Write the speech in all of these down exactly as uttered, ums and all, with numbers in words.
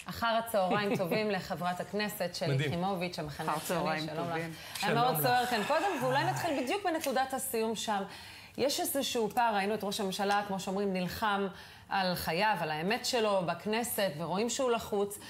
אחר הצהריים טובים לחברת הכנסת שלי יחימוביץ', המחנה הציוני, שלום לך. היה מאוד סוער כאן קודם, ואולי נתחיל בדיוק בנקודת הסיום שם. יש איזשהו פער, ראינו את ראש הממשלה, כמו שאומרים, נלחם על חייו, על האמת שלו בכנסת, ורואים שהוא לחוץ,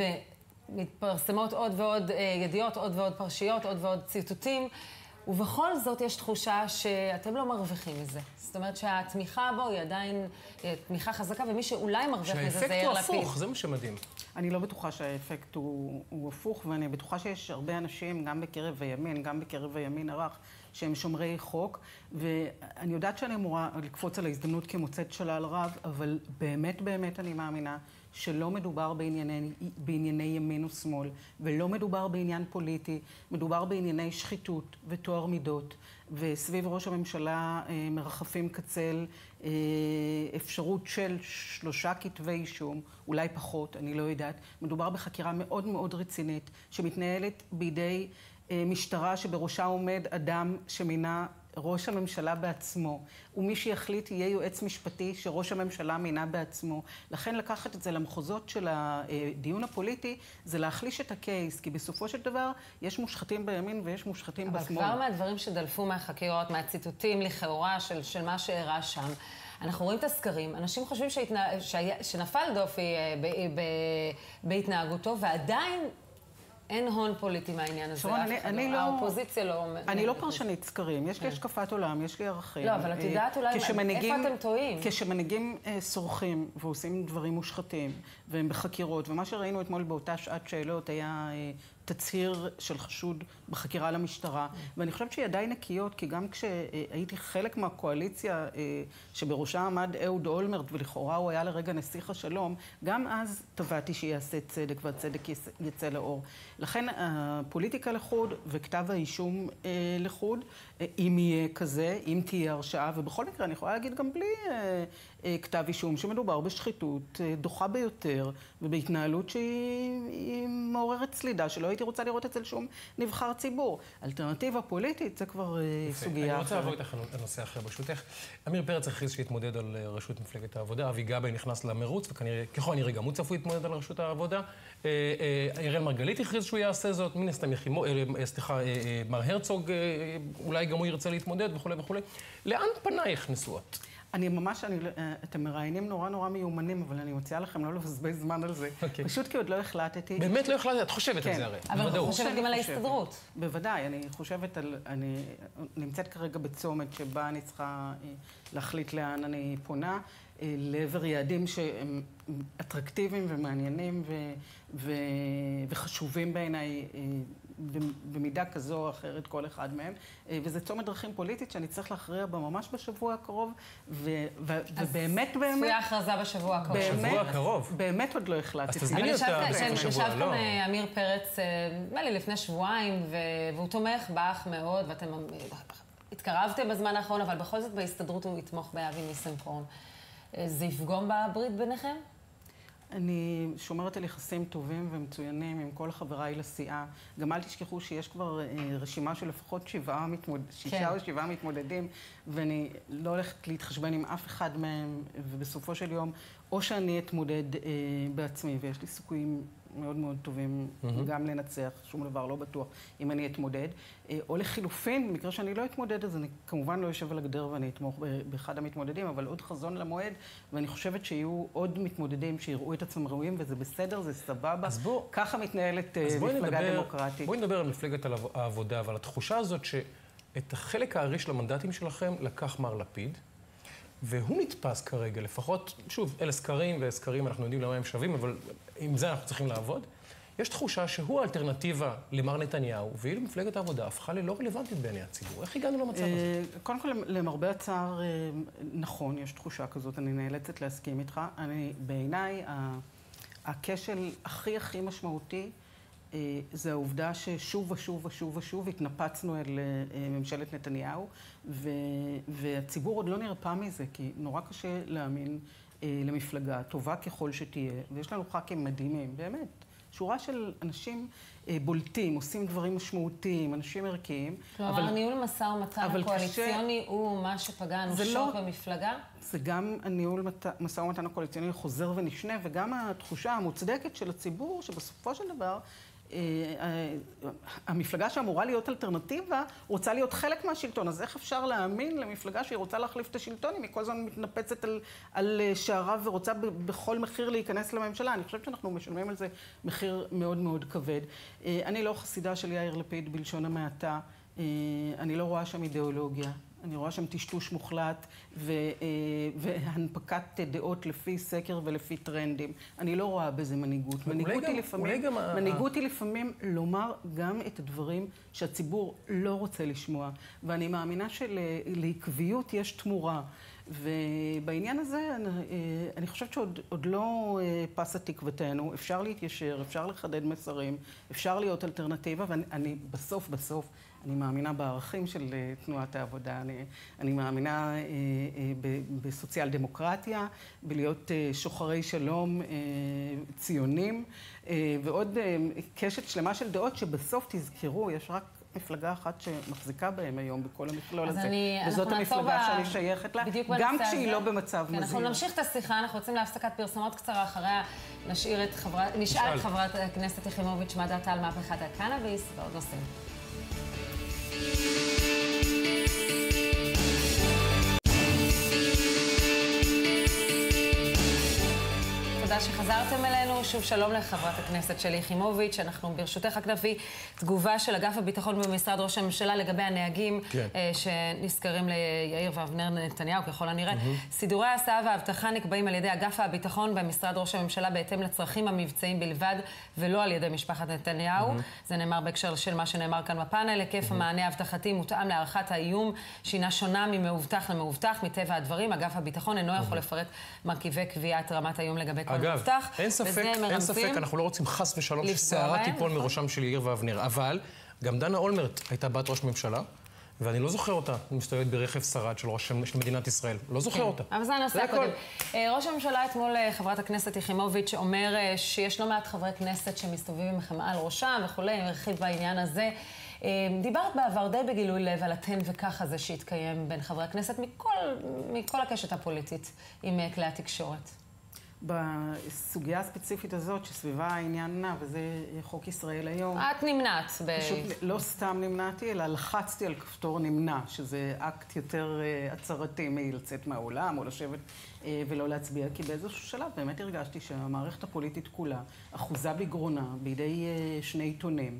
ומתפרסמות עוד ועוד ידיעות, עוד ועוד פרשיות, עוד ועוד ציטוטים, ובכל זאת יש תחושה שאתם לא מרוויחים מזה. זאת אומרת שהתמיכה בו היא עדיין תמיכה חזקה, ומי שאולי מרוויח מזה זה יאיר לפיד. שהאפקט הוא הפוך, זה מה שמדהים. אני לא בטוחה שהאפקט הוא, הוא הפוך, ואני בטוחה שיש הרבה אנשים, גם בקרב הימין, גם בקרב הימין הרך, שהם שומרי חוק, ואני יודעת שאני אמורה לקפוץ על ההזדמנות כמוצאת שלל רב, אבל באמת באמת אני מאמינה שלא מדובר בענייני, בענייני ימין ושמאל, ולא מדובר בעניין פוליטי, מדובר בענייני שחיתות וטוהר מידות, וסביב ראש הממשלה אה, מרחפים קצל אה, אפשרות של שלושה כתבי אישום, אולי פחות, אני לא יודעת. מדובר בחקירה מאוד מאוד רצינית, שמתנהלת בידי אה, משטרה שבראשה עומד אדם שמינה ראש הממשלה בעצמו, ומי שיחליט יהיה יועץ משפטי שראש הממשלה מינה בעצמו. לכן לקחת את זה למחוזות של הדיון הפוליטי, זה להחליש את הקייס, כי בסופו של דבר יש מושחתים בימין ויש מושחתים בשמאל. אבל כבר מהדברים שדלפו מהחקירות, מהציטוטים לכאורה של, של מה שאירע שם, אנחנו רואים את הסקרים, אנשים חושבים שהתנה... שנפל דופי ב... ב... בהתנהגותו, ועדיין אין הון פוליטי מהעניין הזה. שרון, אני, אני לא... האופוזיציה לא... אני לא פרשנית סקרים, יש לי השקפת עולם, יש לי ערכים. לא, אבל את יודעת אולי איפה אתם טועים. כשמנהיגים סורחים ועושים דברים מושחתים, והם בחקירות, ומה שראינו אתמול באותה שעת שאלות היה תצהיר של חשוד בחקירה למשטרה, ואני חושבת שידיי נקיות, כי גם כשהייתי חלק מהקואליציה שבראשה עמד אהוד אולמרט, ולכאורה הוא היה לרגע נסיך השלום, גם אז טבעתי שיעשה צדק, והצדק יצא לאור. לכן הפוליטיקה לחוד וכתב האישום לחוד, אם יהיה כזה, אם תהיה הרשעה, ובכל מקרה אני יכולה להגיד גם בלי כתב אישום, שמדובר בשחיתות דוחה ביותר, ובהתנהלות שהיא מעוררת סלידה, שלא הייתי רוצה לראות אצל שום נבחר ציבור. אלטרנטיבה פוליטית, זה כבר סוגיה אחרת. אני רוצה לעבור איתך לנושא אחר ברשותך. עמיר פרץ הכריז שהתמודד על ראשות מפלגת העבודה, אבי גבאי נכנס למרוץ, וכנראה, ככל הנראה גם הוא צפוי להתמודד על ראשות העבודה. אראל מרגלית הכריז שהוא יעשה זאת, מן הסתם יחימו, סליחה, מר הרצוג, אולי גם הוא ירצה להתמודד וכו' וכו'. לאן פנייך נשואות? אני ממש, אני, אתם מראיינים נורא נורא מיומנים, אבל אני מציעה לכם לא לבזבז זמן על זה. Okay. פשוט כי עוד לא החלטתי. באמת לא החלטתי? את חושבת כן. על זה הרי. אבל אני חושבת גם על ההסתדרות. בוודאי, אני חושבת על... אני נמצאת כרגע בצומת שבה אני צריכה להחליט לאן אני פונה, לעבר יעדים שהם אטרקטיביים ומעניינים ו, ו, וחשובים בעיניי במידה כזו או אחרת כל אחד מהם. וזה צומת דרכים פוליטית שאני צריך להכריע בה ממש בשבוע הקרוב, ו, ו, ובאמת באמת... אז צפויה הכרזה בשבוע הקרוב. בשבוע הקרוב? באמת עוד לא החלטתי. אז תזמיני אותה בסוף השבוע, ישב כאן אמיר פרץ, נדמה לי לפני שבועיים, והוא תומך בך מאוד, ואתם התקרבתם בזמן האחרון, אבל בכל זאת בהסתדרות הוא יתמוך באבי ניסנקורן. זה יפגום בברית ביניכם? אני שומרת על יחסים טובים ומצוינים עם כל חבריי לסיעה. גם אל תשכחו שיש כבר רשימה של לפחות שבעה מתמודדים, שישה או שבעה מתמודדים, ואני לא הולכת להתחשבן עם אף אחד מהם, ובסופו של יום, או שאני אתמודד בעצמי, ויש לי סיכויים מאוד מאוד טובים גם לנצח, שום דבר לא בטוח, אם אני אתמודד, או לחילופין, במקרה שאני לא אתמודד, אז אני כמובן לא יושב על הגדר ואני אתמוך באחד המתמודדים, אבל עוד חזון למועד, ואני חושבת שיהיו עוד מתמודדים שיראו את עצמם ראויים, וזה בסדר, זה סבבה. בוא, ככה מתנהלת מפלגה נדבר, דמוקרטית. בואי נדבר על מפלגת העבודה, אבל התחושה הזאת שאת החלק הארי של המנדטים שלכם לקח מר לפיד, והוא נתפס כרגע, לפחות, שוב, אלה סקרים, וסקרים אנחנו יודעים למה הם שווים, אבל עם זה אנחנו צריכים לעבוד. יש תחושה שהוא האלטרנטיבה למר נתניהו, ואילו מפלגת העבודה הפכה ללא רלוונטית בעיני הציבור. איך הגענו למצב הזה? קודם כל, למרבה הצער, נכון, יש תחושה כזאת, אני נאלצת להסכים איתך. אני, בעיניי, הכשל הכי הכי משמעותי, זה העובדה ששוב ושוב ושוב ושוב התנפצנו אל ממשלת נתניהו, והציבור עוד לא נרפא מזה, כי נורא קשה להאמין למפלגה, טובה ככל שתהיה, ויש לנו ח"כים מדהימים, באמת, שורה של אנשים בולטים, עושים דברים משמעותיים, אנשים ערכיים. כלומר, ניהול משא ומתן הקואליציוני הוא מה שפגע אנושות במפלגה? זה גם הניהול משא ומתן הקואליציוני חוזר ונשנה, וגם התחושה המוצדקת של הציבור, שבסופו של דבר, המפלגה שאמורה להיות אלטרנטיבה רוצה להיות חלק מהשלטון. אז איך אפשר להאמין למפלגה שהיא רוצה להחליף את השלטון אם היא כל הזמן מתנפצת על, על שעריו ורוצה בכל מחיר להיכנס לממשלה? אני חושבת שאנחנו משלמים על זה מחיר מאוד מאוד כבד. אני לא חסידה של יאיר לפיד בלשון המעטה. אני לא רואה שם אידיאולוגיה. אני רואה שם טשטוש מוחלט והנפקת דעות לפי סקר ולפי טרנדים. אני לא רואה בזה מנהיגות. מנהיגות היא לפעמים, מנהיגות היא לפעמים לומר גם את הדברים שהציבור לא רוצה לשמוע. ואני מאמינה שלעקביות יש תמורה. ובעניין הזה אני חושבת שעוד לא פסה תקוותנו. אפשר להתיישר, אפשר לחדד מסרים, אפשר להיות אלטרנטיבה, ואני בסוף בסוף אני מאמינה בערכים של תנועת העבודה, אני, אני מאמינה בסוציאל דמוקרטיה, בלהיות שוחרי שלום, ציונים, ועוד קשת שלמה של דעות שבסוף תזכרו, יש רק מפלגה אחת שמחזיקה בהם היום בכל המכלול הזה. אני, וזאת המפלגה שאני שייכת לה, גם כשהיא לא במצב מזהיר. אנחנו נמשיך את השיחה, אנחנו רוצים להפסקת פרסומות קצרה, אחריה נשאיר את חברת, נשאל את חברת הכנסת יחימוביץ' מה דעתה על מהפכת הקנאביס ועוד נושאים. תודה שחזרתם אלינו. שוב שלום לחברת הכנסת שלי יחימוביץ'. אנחנו ברשותך רק נביא תגובה של אגף הביטחון במשרד ראש הממשלה לגבי הנהגים כן. שנזכרים ליאיר ואבנר נתניהו ככל הנראה. Mm-hmm. סידורי ההסעה וההבטחה נקבעים על ידי אגף הביטחון במשרד ראש הממשלה בהתאם לצרכים המבצעיים בלבד ולא על ידי משפחת נתניהו. Mm-hmm. זה נאמר בהקשר של מה שנאמר כאן בפאנל. היקף mm-hmm. המענה ההבטחתי מותאם להערכת האיום שהינה שונה ממאובטח למאובטח. מטבע הדברים אגף הביטחון אינו יכול לפרט מרכיבי קביעת רמת האיום לגבי כל אגב, אין ספק, אין ספק, אנחנו לא רוצים חס ושלום ששערה תיפול מראשם של יאיר ואבנר, אבל גם דנה אולמרט הייתה בת ראש ממשלה, ואני לא זוכר אותה, היא מסתובבת ברכב שרד של ראש מדינת ישראל. לא זוכר אותה. אבל זה הנושא הקודם. ראש הממשלה אתמול, חברת הכנסת יחימוביץ', אומר שיש לא מעט חברי כנסת שמסתובבים עם חמאה על ראשם וכולי, הרחיב בעניין הזה. דיברת בעבר די בגילוי לב על התן וכך הזה שהתקיים בין חברי הכנסת מכל, מכל הקשת הפוליטית עם כלי התקשורת. בסוגיה הספציפית הזאת שסביבה העניין נע, וזה חוק ישראל היום. את נמנעת. פשוט לא סתם נמנעתי, אלא לחצתי על כפתור נמנע, שזה אקט יותר הצהרתי מלצאת מהעולם או לשבת ולא להצביע, כי באיזשהו שלב באמת הרגשתי שהמערכת הפוליטית כולה אחוזה בגרונה בידי שני עיתונים.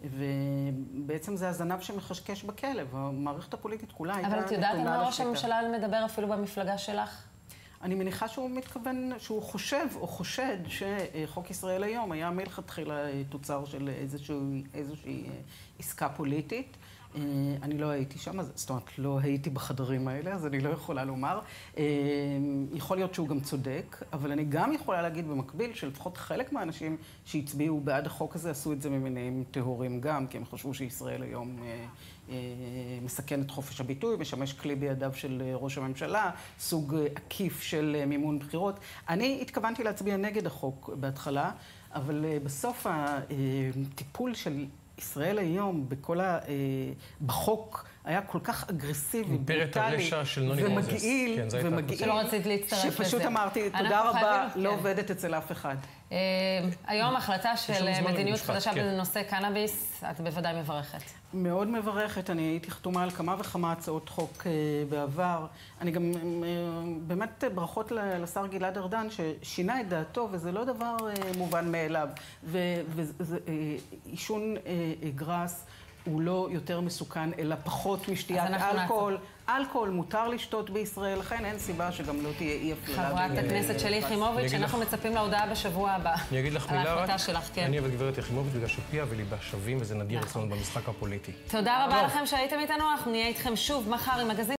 ובעצם זה הזנב שמחשקש בכלב. המערכת הפוליטית כולה הייתה נתונה לשליטה. אבל את יודעת על ראש הממשלה מדבר אפילו במפלגה שלך? אני מניחה שהוא מתכוון, שהוא חושב או חושד שחוק ישראל היום היה מלכתחילה תוצר של איזושהי, איזושהי עסקה פוליטית. אני לא הייתי שם, זאת אומרת, לא הייתי בחדרים האלה, אז אני לא יכולה לומר. יכול להיות שהוא גם צודק, אבל אני גם יכולה להגיד במקביל שלפחות חלק מהאנשים שהצביעו בעד החוק הזה עשו את זה ממניעים טהורים גם, כי הם חשבו שישראל היום מסכן את חופש הביטוי, משמש כלי בידיו של ראש הממשלה, סוג עקיף של מימון בחירות. אני התכוונתי להצביע נגד החוק בהתחלה, אבל בסוף הטיפול של ישראל היום בכל ה... בחוק היה כל כך אגרסיבי, ברוטלי, ומגעיל, ומגעיל, שלא רצית להצטרף לזה. שפשוט אמרתי, תודה רבה, לא עובדת אצל אף אחד. היום החלטה של מדיניות חדשה בנושא קנאביס, את בוודאי מברכת. מאוד מברכת, אני הייתי חתומה על כמה וכמה הצעות חוק בעבר. אני גם, באמת ברכות לשר גלעד ארדן, ששינה את דעתו, וזה לא דבר מובן מאליו. ועישון גראס הוא לא יותר מסוכן, אלא פחות משתיית אלכוהול. אלכוהול מותר לשתות בישראל, לכן אין סיבה שגם לא תהיה אי הפללה. חברת הכנסת שלי יחימוביץ', שאנחנו מצפים להודעה בשבוע הבא. אני אגיד לך מילה רק, אני אבל גברת יחימוביץ' בגלל שפיה וליבה שווים, וזה נדיר אצלנו במשחק הפוליטי. תודה רבה לכם שהייתם איתנו, אנחנו נהיה איתכם שוב מחר עם מגזין